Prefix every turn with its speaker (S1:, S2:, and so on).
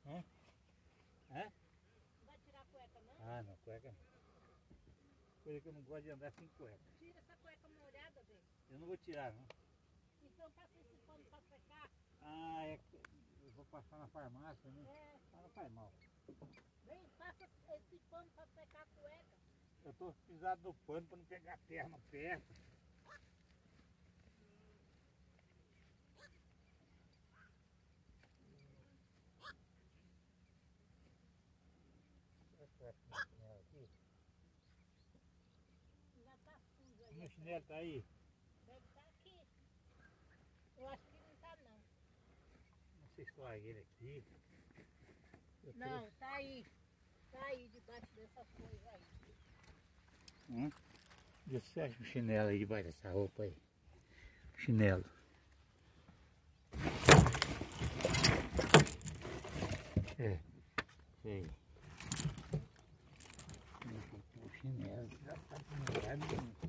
S1: Hã? Hã?
S2: Não vai tirar a cueca, não?
S1: Ah, não, cueca não. Coisa que eu não gosto de andar sem cueca.
S2: Tira essa cueca molhada, bem.
S1: Eu não vou tirar, não.
S2: Então passa esse pano pra secar.
S1: Ah, é que eu vou passar na farmácia, né?
S2: É.
S1: Ah, não faz mal.
S2: Bem, passa esse pano pra secar a cueca.
S1: Eu tô pisado no pano pra não pegar terra no pé. Aqui.
S2: Já tá sujo aí.
S1: Meu chinelo tá aí?
S2: Deve estar aqui. Eu acho que não tá, não.
S1: Não sei se larguei ele aqui.
S2: Não, tá aí. Tá aí debaixo dessas coisas aí.
S1: Vê se você acha um chinelo aí debaixo dessa roupa aí. Chinelo. É. Sei. O chinelo já tá molhado.